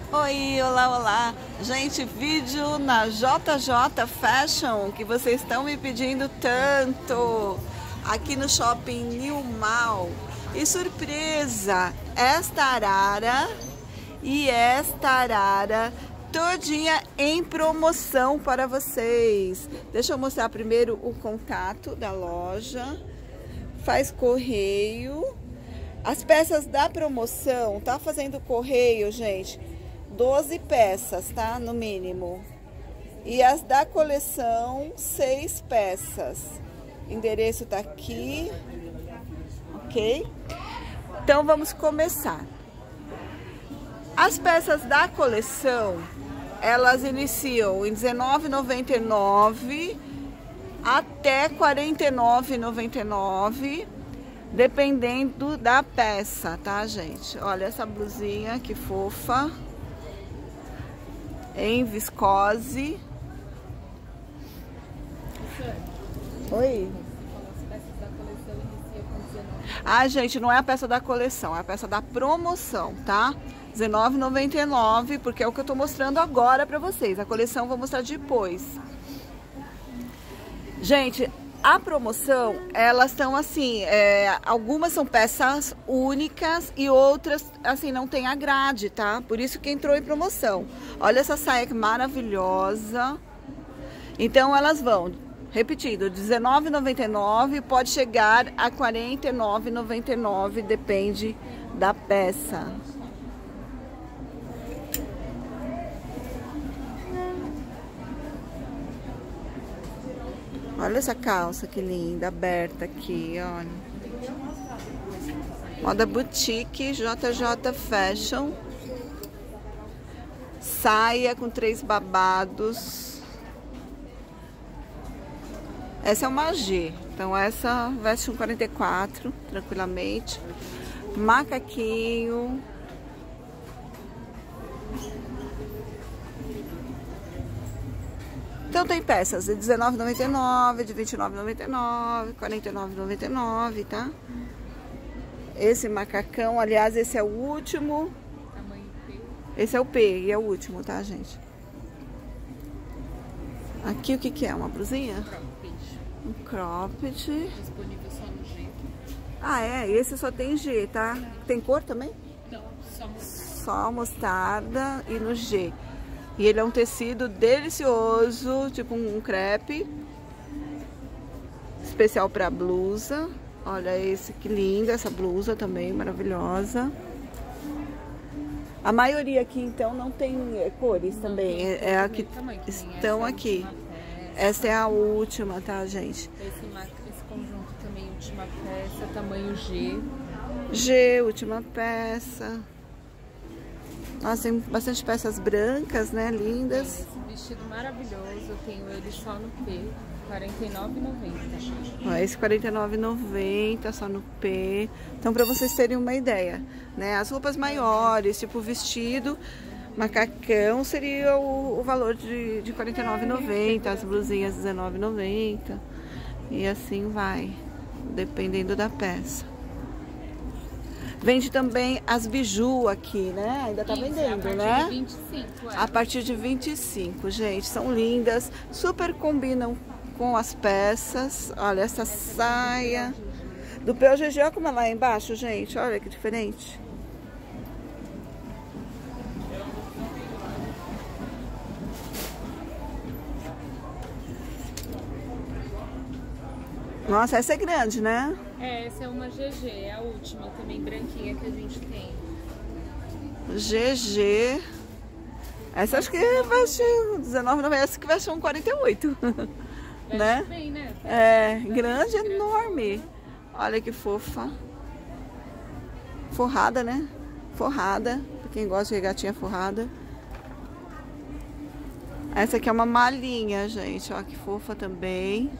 Oi, olá, olá. Gente, vídeo na JJ Fashion que vocês estão me pedindo tanto aqui no Shopping New Mall. E surpresa, esta arara e esta arara todinha em promoção para vocês. Deixa eu mostrar primeiro o contato da loja. Faz correio. As peças da promoção, tá fazendo correio, gente, 12 peças, tá? No mínimo. E as da coleção, 6 peças. O endereço tá aqui, ok? Então vamos começar. As peças da coleção, elas iniciam em R$19,99 até R$49,99. Dependendo da peça, tá, gente? Olha essa blusinha que fofa. Em viscose. Oi. Ah, gente, não é a peça da coleção, é a peça da promoção, tá? R$19,99, porque é o que eu tô mostrando agora pra vocês. A coleção eu vou mostrar depois. Gente, a promoção, elas estão assim, algumas são peças únicas e outras, assim, não tem a grade, tá? Por isso que entrou em promoção. Olha essa saia que maravilhosa. Então, elas vão, repetindo, R$19,99, pode chegar a R$49,99, depende da peça. Olha essa calça que linda, aberta aqui, olha. Moda boutique, JJ Fashion. Saia com 3 babados. Essa é uma G, então essa veste um 44, tranquilamente. Macaquinho. Então tem peças de R$19,99, de R$29,99, R$49,99, tá? Esse macacão, aliás, esse é o último. Esse é o P e é o último, tá, gente? Aqui o que que é? Uma blusinha? Um cropped. Disponível só no G. Ah, é? Esse só tem G, tá? Tem cor também? Não, só mostarda. Só mostarda e no G. E ele é um tecido delicioso, tipo um crepe. Especial para blusa. Olha esse, que linda essa blusa também, maravilhosa. A maioria aqui, então, não tem cores também. É a que estão aqui. Essa é a última, tá, gente? Esse conjunto também, última peça, tamanho G. G, última peça. Nossa, tem bastante peças brancas, né? Lindas. Esse vestido maravilhoso, eu tenho ele só no P, R$49,90. Esse R$49,90 só no P. Então, para vocês terem uma ideia, né? As roupas maiores, tipo vestido, macacão, seria o valor de R$49,90. As blusinhas R$19,90. E assim vai, dependendo da peça. Vende também as biju aqui, né? Ainda tá vendendo, né? A partir de 25, A partir de 25, gente. São lindas, super combinam com as peças. Olha essa saia do POGG, olha como é lá embaixo, gente. Olha que diferente. Nossa, essa é grande, né? Essa é uma GG, é a última também branquinha que a gente tem. GG. Essa acho que veste R$19,90, essa que veste um 48. Né? Bem, né? É, grande, enorme. Olha que fofa. Forrada, né? Forrada, pra quem gosta de regatinha forrada. Essa aqui é uma malinha, gente. Olha que fofa também.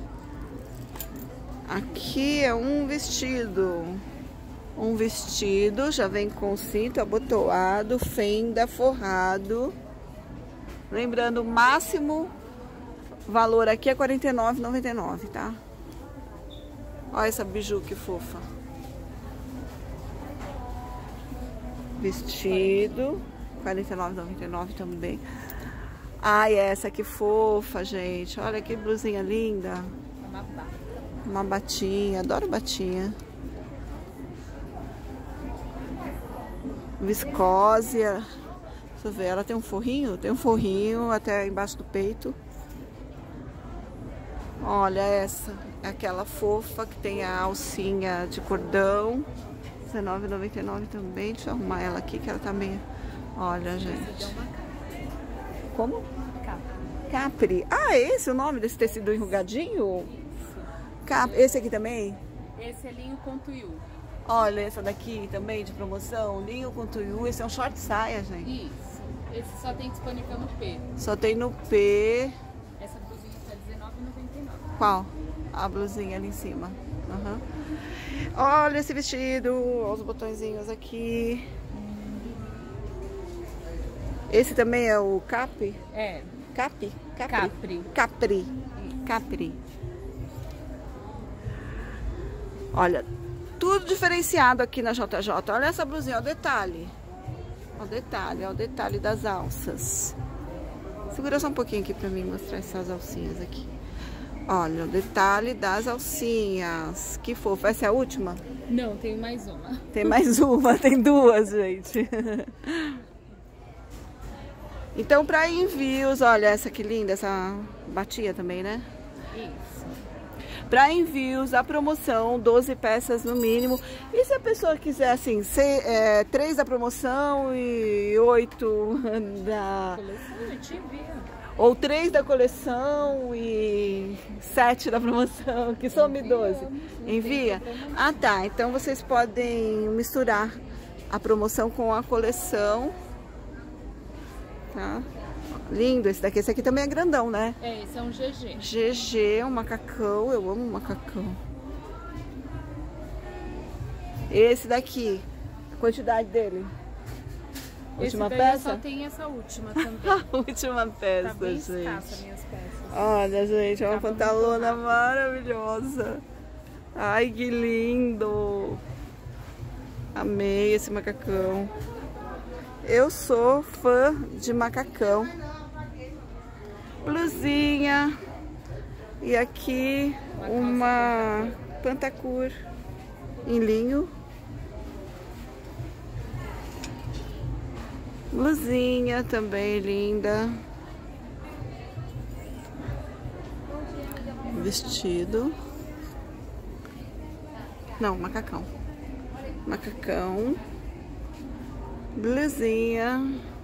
Aqui é um vestido. Um vestido, já vem com cinto abotoado, fenda, forrado. Lembrando, o máximo valor aqui é R$49,99, tá? Olha essa biju que fofa. Vestido. R$ 49,99 também. Ai, essa que fofa, gente. Olha que blusinha linda. Uma batinha, adoro batinha. Viscose. Deixa eu ver, ela tem um forrinho? Tem um forrinho até embaixo do peito. Olha essa, é aquela fofa que tem a alcinha de cordão. R$19,99 também. Deixa eu arrumar ela aqui que ela tá meio... Olha, gente. Como? Capri. Ah, esse é o nome desse tecido enrugadinho? Esse aqui também? Esse é linho com tuiú. Olha essa daqui também de promoção. Linho com tuiú. Esse é um short saia, gente. Isso. Esse só tem disponível no P. Só tem no P. Essa blusinha tá R$19,99. Qual? A blusinha ali em cima. Uhum. Olha esse vestido. Olha os botõezinhos aqui. Esse também é o Capri? É. Capri? Capri. Capri. Capri. Olha, tudo diferenciado aqui na JJ. Olha essa blusinha, olha o detalhe. Olha o detalhe das alças. Segura só um pouquinho aqui pra mim mostrar essas alcinhas aqui. Olha o detalhe das alcinhas. Que fofo. Essa é a última? Não, tem mais uma. Tem mais uma, tem duas, gente. Então, para envios, olha essa que linda, essa batia também, né? Isso. Para envios, a promoção, 12 peças no mínimo. E se a pessoa quiser, assim, 3 da promoção e 8 da... Coleção, a gente envia. Ou 3 da coleção e 7 da promoção, que some 12. Envia? Ah, tá. Então, vocês podem misturar a promoção com a coleção. Tá? Lindo esse daqui. Esse aqui também é grandão, né? É, esse é um GG. GG, um macacão. Eu amo macacão. Esse daqui, a quantidade dele. Última esse daí peça? Só tem essa última também. A última peça, Tá bem gente. escassa minhas peças. Olha, gente, é uma Tava pantalona maravilhosa. Ai, que lindo. Amei esse macacão. Eu sou fã de macacão. Blusinha. E aqui uma pantacur em linho. Blusinha também linda. Vestido. Não, macacão. Macacão. Blusinha.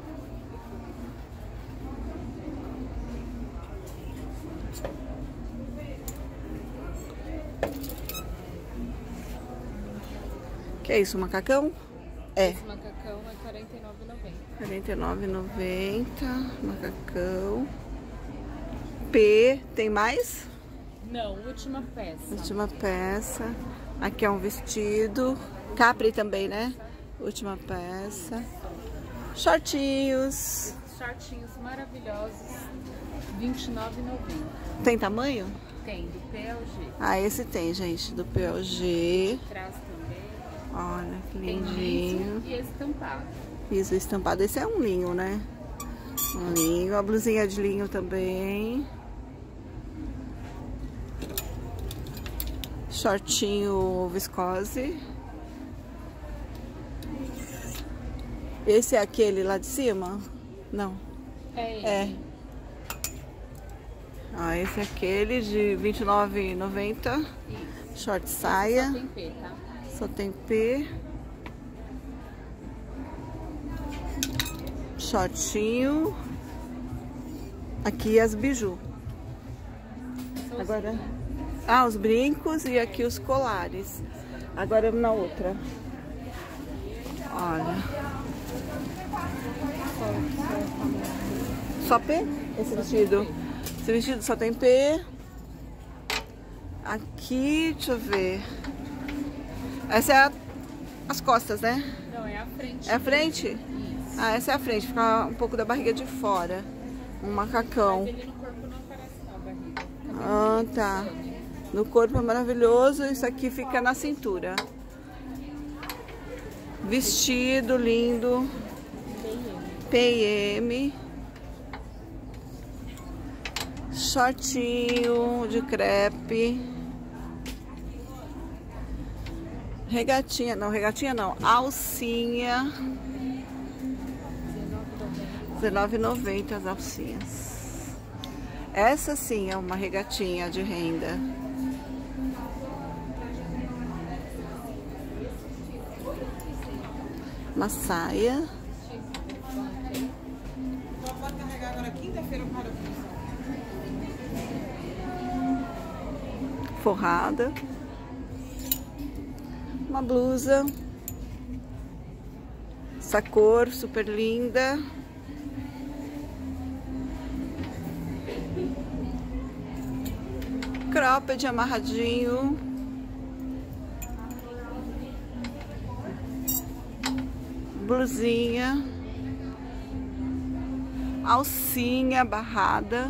Que é isso, macacão? É. Esse macacão é R$49,90. R$49,90. Macacão. P. Tem mais? Não, última peça. Última peça. Aqui é um vestido. Capri também, né? Última peça. Shortinhos. Shortinhos maravilhosos. R$29,90. Tem tamanho? Tem, do PLG. Ah, esse tem, gente. Do PLG. Traz também. Olha, que Tem lindinho. liso e estampado. Piso estampado. Esse é um linho, né? Um linho. A blusinha de linho também. Shortinho viscose. Esse é aquele lá de cima? Não. É ele. É. Ah, esse é aquele de R$29,90. Short saia. Só tem P, tá? Só tem P. Shortinho. Aqui as biju. Agora... Ah, os brincos e aqui os colares. Agora na outra. Olha. Só P? Esse vestido? Esse vestido só tem P. Aqui, deixa eu ver. Essa é as costas, né? Não, é a frente. É a frente? Isso. Ah, essa é a frente. Fica um pouco da barriga de fora. Um macacão. Mas ele no corpo não aparece não, a barriga. Ah, tá. No corpo é maravilhoso. Isso aqui fica na cintura. Vestido lindo. PM, shortinho de crepe, regatinha não, alcinha, R$19,90 as alcinhas. Essa sim é uma regatinha de renda. Uma saia. Forrada. Uma blusa. Essa cor super linda. Cropped amarradinho. Blusinha. Alcinha barrada.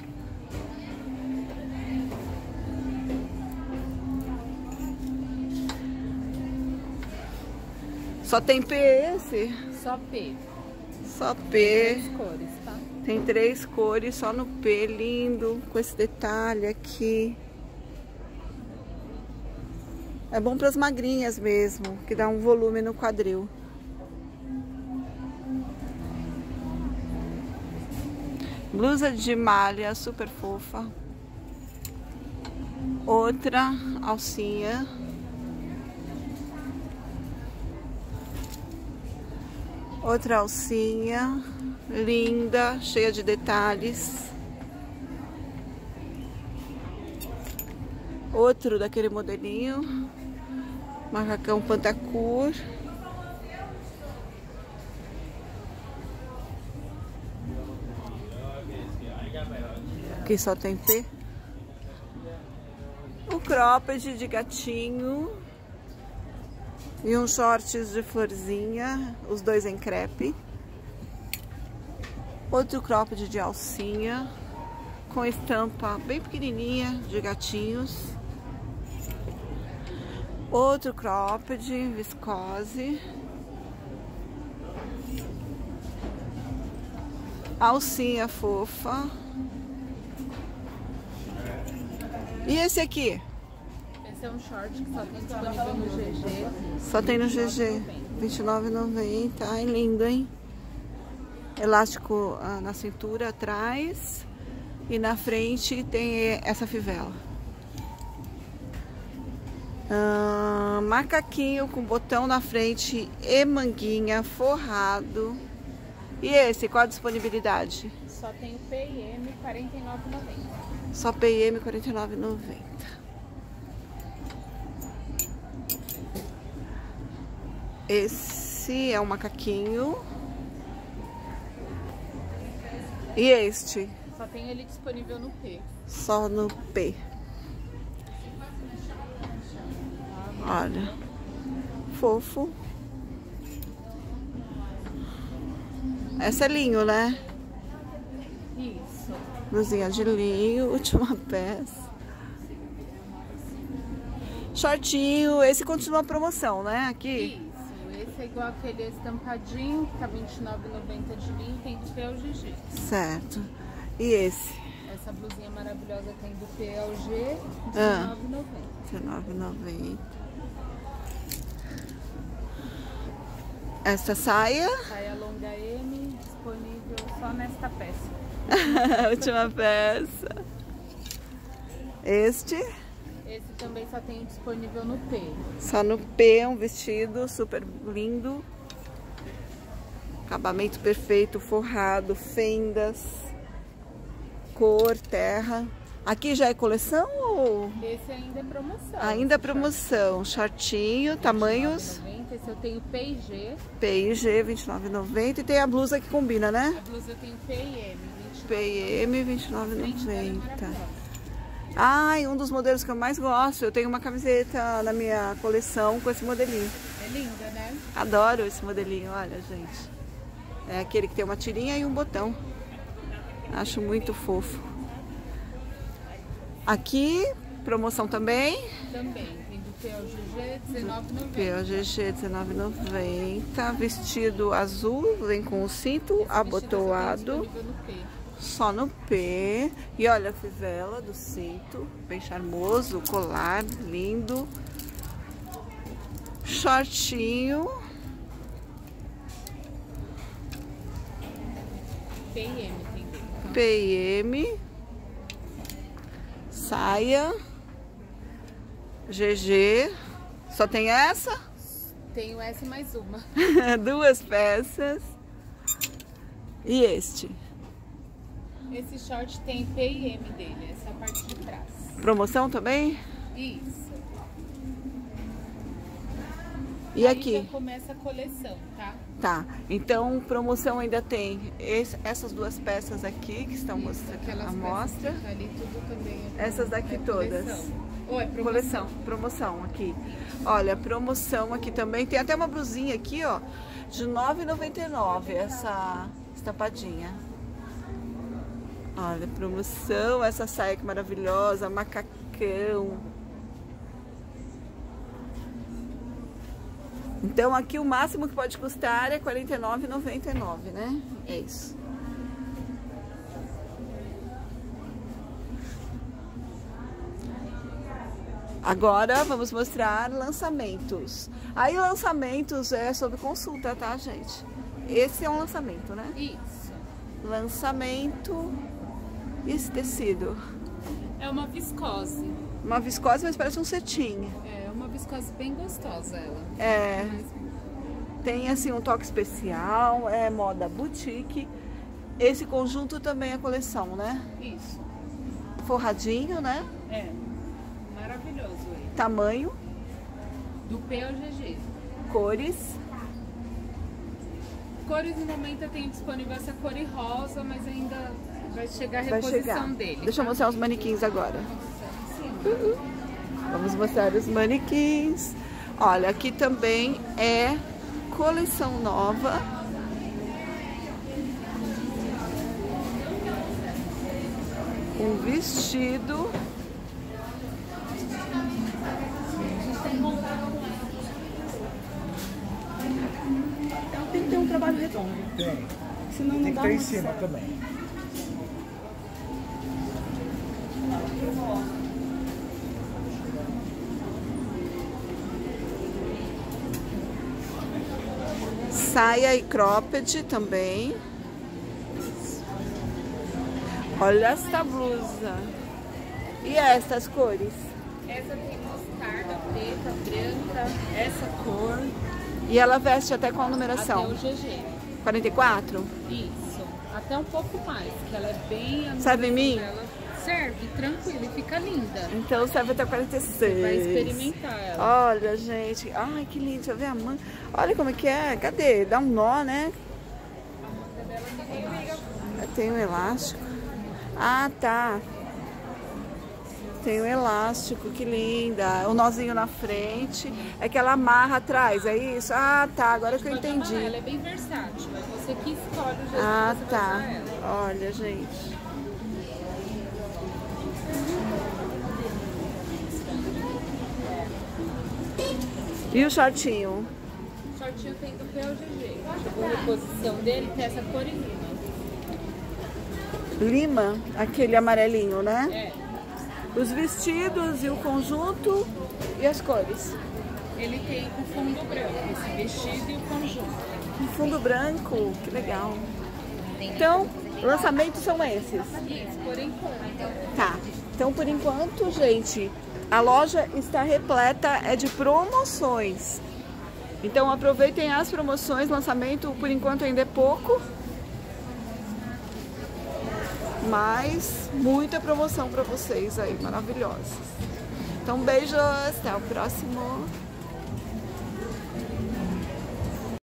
Só tem P esse? Só P. Só P. Tem 3 cores, tá? Tem 3 cores, só no P, lindo, com esse detalhe aqui. É bom para as magrinhas mesmo, que dá um volume no quadril. Blusa de malha super fofa. Outra alcinha. Outra alcinha, linda, cheia de detalhes. Outro daquele modelinho, macacão pantacur. Aqui só tem P. O cropped de gatinho. E uns shorts de florzinha, os dois em crepe. Outro cropped de alcinha, com estampa bem pequenininha de gatinhos. Outro cropped viscose. Alcinha fofa. E esse aqui? Esse é um short que só tem disponível no GG. Só tem no GG. R$29,90. Ai, lindo, hein? Elástico na cintura atrás. E na frente tem essa fivela. Macaquinho com botão na frente e manguinha forrado. E esse, qual a disponibilidade? Só tem o P e M, R$49,90. Só P e M, R$49,90. Esse é um macaquinho. E este? Só tem ele disponível no P. Só no P. Olha. Fofo. Essa é linho, né? Isso. Blusinha de linho, última peça. Shortinho, esse continua a promoção, né? Aqui. Isso. Esse é igual aquele estampadinho, que tá R$29,90 de linho, tem do P ao GG. Certo. E esse? Essa blusinha maravilhosa tem do P ao G, R$19,90. R$19,90. Essa saia? Saia longa M, disponível só nesta peça. Última peça. Este? Esse também só tem disponível no P. Só no P, um vestido super lindo. Acabamento perfeito, forrado, fendas, cor, terra. Aqui já é coleção ou? Esse ainda é promoção. Ainda é promoção. Shortinho, tamanhos? Esse eu tenho P e G. P e G, R$29,90. E tem a blusa que combina, né? A blusa eu tenho P e M. P e M, R$29,90. Ai, um dos modelos que eu mais gosto. Eu tenho uma camiseta na minha coleção com esse modelinho. É linda, né? Adoro esse modelinho, olha, gente. É aquele que tem uma tirinha e um botão. Acho muito fofo. Aqui, promoção também. Também. Tem do PLGG, R$19,90. PLGG, R$19,90. Vestido azul, vem com o cinto abotoado. Só no P. E olha a fivela do cinto, bem charmoso, colar lindo. Shortinho. PM tem dele. PM. Saia. GG. Só tem essa? Tenho essa e mais uma. Duas peças. E este? Esse short tem PM dele, essa é a parte de trás. Promoção também? Isso. E Aí aqui? já começa a coleção, tá? Tá. Então, promoção ainda tem essas duas peças aqui que estão mostrando Aquelas a mostra. peças que tá ali, tudo também Essas daqui todas. coleção. Ou é Coleção, promoção aqui. Olha, promoção aqui também. Tem até uma blusinha aqui, ó, de R$ 9,99 essa estampadinha. Olha, promoção, essa saia que maravilhosa, macacão. Então aqui o máximo que pode custar é R$ 49,99, né? É isso. Agora vamos mostrar lançamentos. Aí lançamentos é sob consulta, tá, gente? Esse é um lançamento, né? Isso. Lançamento. Esse tecido. É uma viscose. Uma viscose, mas parece um cetim. É uma viscose bem gostosa ela. É. Tem assim um toque especial, é moda boutique. Esse conjunto também é coleção, né? Isso. Forradinho, né? É. Maravilhoso ele. Tamanho, Do P ao GG. cores. Cores no momento eu tenho disponível essa cor e rosa, mas ainda vai chegar a Vai reposição chegar. dele. Deixa eu tá? mostrar os manequins agora. Sim. Vamos mostrar os manequins. Olha, aqui também é coleção nova. Um vestido. Então tem que ter um trabalho redondo. Tem. Senão não Tem que dá estar em muito cima certo. também. Saia e cropped também. Olha esta blusa. E estas cores? Essa tem mostarda, preta, branca, essa cor, E ela veste até qual numeração? até o GG. 44? Isso. Até um pouco mais, que ela é bem... a Serve em mim? dela serve, tranquilo, e fica linda. Então serve até 46. Vai experimentar ela. Olha, gente. Ai, que lindo. Deixa eu ver a manga. Olha como é que é. Cadê? Dá um nó, né? Tem um elástico. Ah, tá. Tem um elástico, que linda. O nozinho na frente. É que ela amarra atrás, é isso? Ah, tá. Agora que eu Pode amarrar, entendi. ela é bem versátil, é você que escolhe o jeito Ah, que você tá. vai usar ela. Olha, gente. E o shortinho? O shortinho tem do P ao GG. A reposição dele tem essa cor e lima. Lima, aquele amarelinho, né? É. Os vestidos e o conjunto e as cores. Ele tem o fundo branco, esse vestido e o conjunto. Um fundo branco, que legal. Então, lançamentos são esses. Isso, por enquanto. Tá. Então, por enquanto, gente, a loja está repleta de promoções. Então, aproveitem as promoções. Lançamento, por enquanto, ainda é pouco. Mas muita promoção para vocês aí, maravilhosas. Então, beijos, até o próximo.